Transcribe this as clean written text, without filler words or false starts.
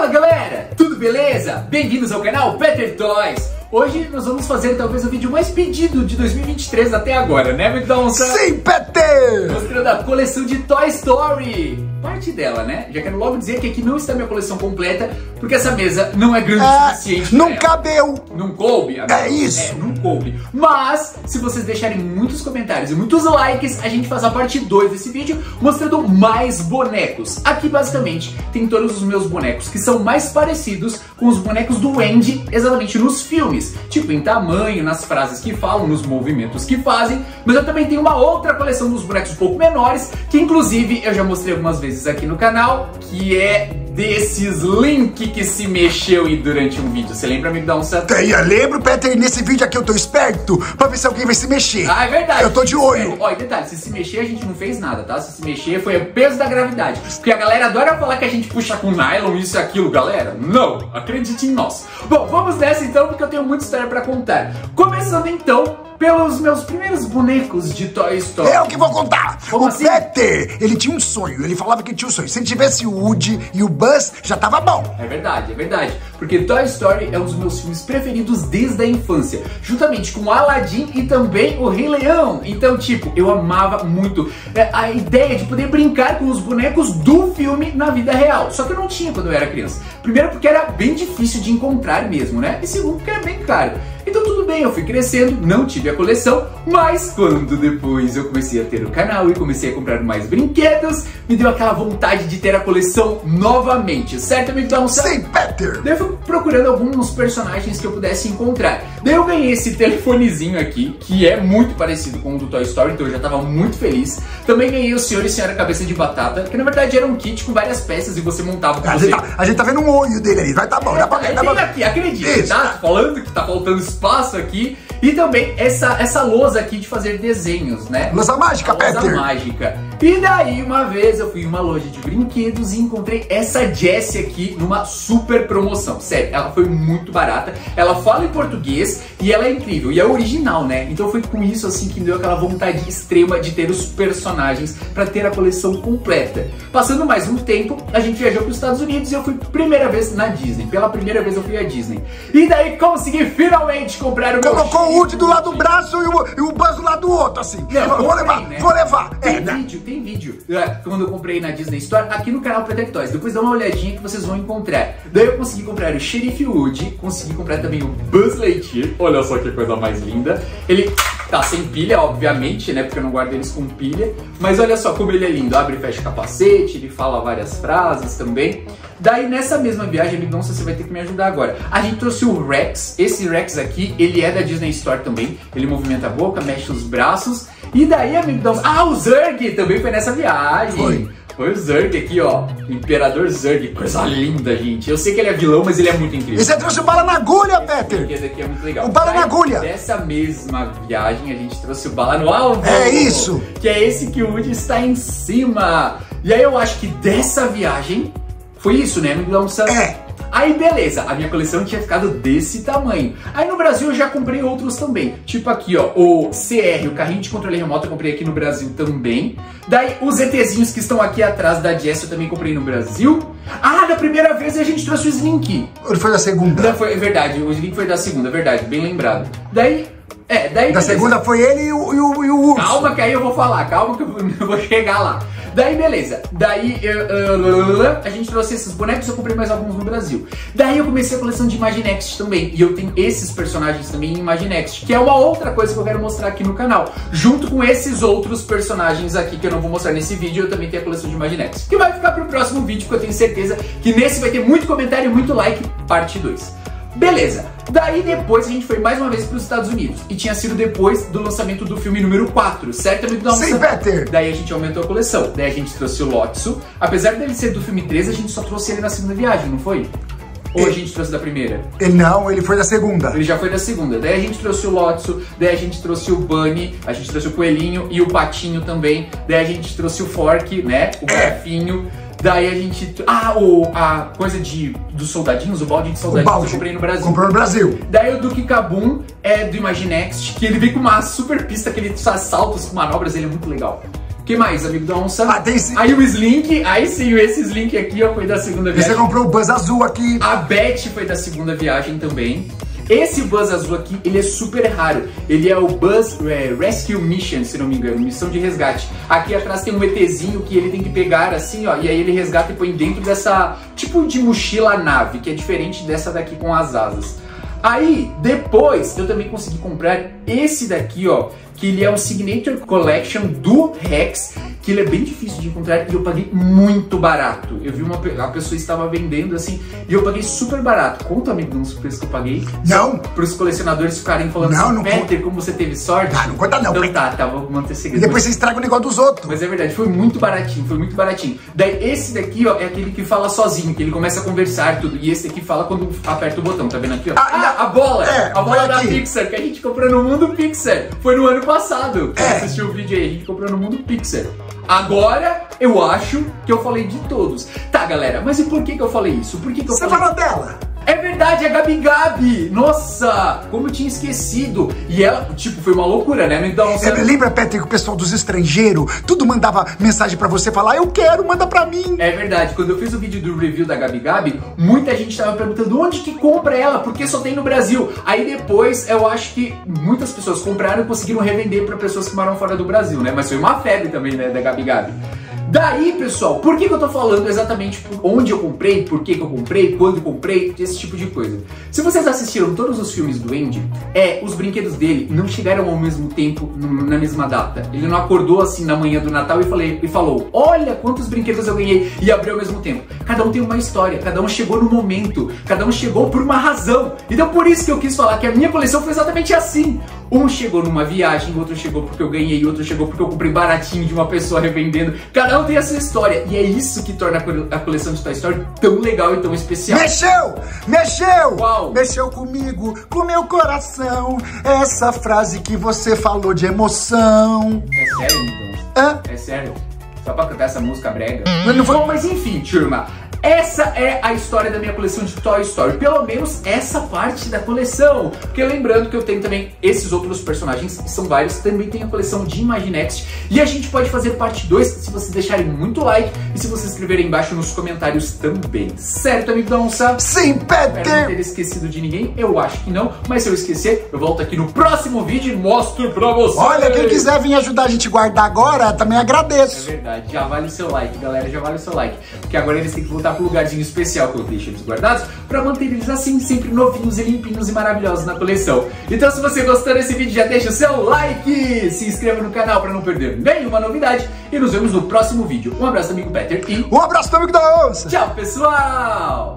Fala galera, tudo beleza? Bem-vindos ao canal Peter Toys. Hoje nós vamos fazer talvez o vídeo mais pedido de 2023 até agora, né, Mendonça? Sim, Peter! Mostrando a coleção de Toy Story. Parte dela, né? Já quero logo dizer que aqui não está minha coleção completa, porque essa mesa não é grande o suficiente. Não cabeu! Não coube? É isso! Não coube. Mas, se vocês deixarem muitos comentários e muitos likes, a gente faz a parte 2 desse vídeo, mostrando mais bonecos. Aqui, basicamente, tem todos os meus bonecos, que são mais parecidos com os bonecos do Andy, exatamente nos filmes. Tipo, em tamanho, nas frases que falam, nos movimentos que fazem. Mas eu também tenho uma outra coleção dos bonecos um pouco menores, que inclusive eu já mostrei algumas vezes aqui no canal, que é desses Link que se mexeu e durante um vídeo. Você lembra, amigo da onça? Eu lembro, Peter, nesse vídeo aqui eu tô esperto pra ver se alguém vai se mexer. Ah, é verdade. Eu tô de olho. Ó, e detalhe, se mexer a gente não fez nada, tá? Se mexer foi o peso da gravidade. Porque a galera adora falar que a gente puxa com nylon, isso e aquilo, galera. Não, acredite em nós. Bom, vamos nessa então, porque eu tenho muita história pra contar. Começando então pelos meus primeiros bonecos de Toy Story. Eu que vou contar. Como o assim? Peter, ele tinha um sonho. Ele falava que tinha um sonho. Se ele tivesse o Woody e o Buzz, já tava bom. É verdade, é verdade. Porque Toy Story é um dos meus filmes preferidos desde a infância. Juntamente com Aladdin e também o Rei Leão. Então, tipo, eu amava muito a ideia de poder brincar com os bonecos do filme na vida real. Só que eu não tinha quando eu era criança. Primeiro porque era bem difícil de encontrar mesmo, né? E segundo porque era bem caro. Então tudo bem, eu fui crescendo, não tive a coleção, mas quando depois eu comecei a ter o canal e comecei a comprar mais brinquedos, me deu aquela vontade de ter a coleção novamente, certo, amigo da onça? Sim, Peter! Daí eu fui procurando alguns personagens que eu pudesse encontrar. Daí eu ganhei esse telefonezinho aqui, que é muito parecido com o do Toy Story, então eu já tava muito feliz. Também ganhei o Senhor e Senhora Cabeça de Batata, que na verdade era um kit com várias peças e você montava com você. A gente tá vendo um olho dele ali, vai tá bom, dá pra ver. Tem aqui, acredita, tá? Tô falando que tá faltando espaço aqui. E também essa lousa aqui de fazer desenhos, né? Lousa mágica, Peter! Lousa mágica. E daí, uma vez, eu fui em uma loja de brinquedos e encontrei essa Jessie aqui numa super promoção. Sério, ela foi muito barata. Ela fala em português e ela é incrível. E é original, né? Então foi com isso, assim, que me deu aquela vontade extrema de ter os personagens pra ter a coleção completa. Passando mais um tempo, a gente viajou para os Estados Unidos e eu fui primeira vez na Disney. Pela primeira vez eu fui à Disney. E daí consegui finalmente comprar o meu... Colocou o Woody do lado do braço e o Buzz do lado do outro, assim. Não, vou levar, né? vou levar. Tem vídeo. Quando eu comprei na Disney Store, aqui no canal Peter Toys. Depois dá uma olhadinha que vocês vão encontrar. Daí eu consegui comprar o Sheriff Woody, consegui comprar também o Buzz Lightyear. Olha só que coisa mais linda. Ele tá sem pilha, obviamente, né? Porque eu não guardo eles com pilha. Mas olha só como ele é lindo. Abre e fecha o capacete, ele fala várias frases também. Daí nessa mesma viagem, Mendonça, você vai ter que me ajudar agora. A gente trouxe o Rex. Esse Rex aqui, ele é da Disney Store também. Ele movimenta a boca, mexe os braços. E daí, Mendonça... Ah, o Zurg também foi nessa viagem. Foi o Zurg aqui, ó. Imperador Zurg. Coisa linda, gente. Eu sei que ele é vilão, mas ele é muito incrível. E você trouxe o Bala na Agulha, Peter! Esse aqui é muito legal. O Bala na Agulha! Dessa mesma viagem, a gente trouxe o Bala no Alvo. É isso! Que é esse que o Woody está em cima. E aí eu acho que dessa viagem... Foi isso, né, Mendonça? É. Aí beleza, a minha coleção tinha ficado desse tamanho. Aí no Brasil eu já comprei outros também. Tipo aqui, ó, o CR, o carrinho de controle remoto, eu comprei aqui no Brasil também. Daí os ETzinhos que estão aqui atrás da Jessie eu também comprei no Brasil. Ah, da primeira vez a gente trouxe o Slink. Ele foi da segunda? É verdade, o Slink foi da segunda, é verdade, bem lembrado. Daí da segunda foi ele e o Urso. Calma que aí eu vou falar, calma que eu vou chegar lá. Daí beleza, daí a gente trouxe esses bonecos, eu comprei mais alguns no Brasil. Daí eu comecei a coleção de Imaginext também, e eu tenho esses personagens também em Imaginext, que é uma outra coisa que eu quero mostrar aqui no canal. Junto com esses outros personagens aqui que eu não vou mostrar nesse vídeo, eu também tenho a coleção de Imaginext, que vai ficar pro próximo vídeo, porque eu tenho certeza que nesse vai ter muito comentário e muito like, parte 2. Beleza, daí depois a gente foi mais uma vez para os Estados Unidos. E tinha sido depois do lançamento do filme número 4, certo, amigo da onça? Sim, Peter! Daí a gente aumentou a coleção. Daí a gente trouxe o Lotso. Apesar dele ser do filme 3, a gente só trouxe ele na segunda viagem, não foi? Ou a gente trouxe da primeira? Não, ele foi da segunda. Ele já foi da segunda. Daí a gente trouxe o Lotso, daí a gente trouxe o Bunny, a gente trouxe o Coelhinho e o Patinho também. Daí a gente trouxe o Fork, né? O Garfinho. Daí a gente... a coisa dos soldadinhos, o balde de soldadinhos eu comprei no Brasil. Comprou no Brasil. Daí o Duke Kabum é do Imaginext, que ele vem com uma super pista, que ele faz saltos com manobras, ele é muito legal. que mais, amigo da onça? Ah, tem sim. Aí o Slink, aí sim, esse Slink aqui, ó, foi da segunda viagem. Você comprou o Buzz azul aqui. A Beth foi da segunda viagem também. Esse Buzz azul aqui, ele é super raro. Ele é o Buzz Rescue Mission, se não me engano, missão de resgate. Aqui atrás tem um ETzinho que ele tem que pegar assim, ó, e aí ele resgata e põe dentro dessa tipo de mochila nave, que é diferente dessa daqui com as asas. Aí, depois, eu também consegui comprar esse daqui, ó, que ele é um Signature Collection do Rex, que ele é bem difícil de encontrar e eu paguei muito barato. Eu vi a pessoa estava vendendo assim e eu paguei super barato. Conta, amigo, dos preços que eu paguei? Não. Para os colecionadores ficarem falando não, assim, não Peter, como você teve sorte? Ah, não conta não. Então tá, vou manter segredo. E depois você estraga o negócio dos outros. Mas é verdade, foi muito baratinho, foi muito baratinho. Daí esse daqui, ó, é aquele que fala sozinho, que ele começa a conversar tudo. E esse aqui fala quando aperta o botão, tá vendo aqui, ó? A bola! A bola da Pixar, que a gente comprou no Mundo Pixar. Foi no ano passado. Quem assistiu o vídeo aí, a gente comprou no Mundo Pixar. Agora, eu acho que eu falei de todos. Tá, galera, mas e por que eu falei isso? Por que eu Você falei... falou dela? É verdade, a Gabi! Nossa, como eu tinha esquecido. E ela, tipo, foi uma loucura, né? Então, você... Lembra, Peter, que o pessoal dos estrangeiros, tudo mandava mensagem pra você falar, eu quero, manda pra mim. É verdade, quando eu fiz o vídeo do review da Gabi, muita gente tava perguntando onde que compra ela, porque só tem no Brasil. Aí depois, eu acho que muitas pessoas compraram e conseguiram revender pra pessoas que moram fora do Brasil, né? Mas foi uma febre também, né, da Gabi. Daí, pessoal, por que eu tô falando exatamente onde eu comprei, por que eu comprei, quando eu comprei, esse tipo de coisa? Se vocês assistiram todos os filmes do Andy, os brinquedos dele não chegaram ao mesmo tempo, na mesma data. Ele não acordou assim na manhã do Natal e falou, olha quantos brinquedos eu ganhei, e abriu ao mesmo tempo. Cada um tem uma história, cada um chegou no momento, cada um chegou por uma razão. Então por isso que eu quis falar que a minha coleção foi exatamente assim. Um chegou numa viagem, outro chegou porque eu ganhei, outro chegou porque eu comprei baratinho de uma pessoa revendendo. Cada um tem a sua história. E é isso que torna a coleção de Toy Story tão legal e tão especial. Mexeu! Uau. Mexeu comigo, com meu coração. Essa frase que você falou de emoção. É sério, então? Hã? É sério? Só pra cantar essa música brega? Não foi... Bom, mas enfim, turma. Essa é a história da minha coleção de Toy Story, pelo menos essa parte da coleção. Porque lembrando que eu tenho também esses outros personagens, que são vários, também tem a coleção de Imaginext. E a gente pode fazer parte 2 se vocês deixarem muito like e se vocês escreverem embaixo nos comentários também. Certo, amigo da onça? Sim, Peter! Espero não ter esquecido de ninguém, eu acho que não, mas se eu esquecer, eu volto aqui no próximo vídeo e mostro pra vocês. Olha, quem quiser vir ajudar a gente a guardar agora, também agradeço. É verdade, já vale o seu like, galera, já vale o seu like. Porque agora eles têm que voltar pro lugarzinho especial que eu deixo eles guardados pra manter eles assim, sempre novinhos e limpinhos e maravilhosos na coleção. Então se você gostou desse vídeo, já deixa o seu like, se inscreva no canal pra não perder nenhuma novidade e nos vemos no próximo vídeo. Um abraço, amigo Peter, e... Um abraço, amigo da onça! Tchau, pessoal!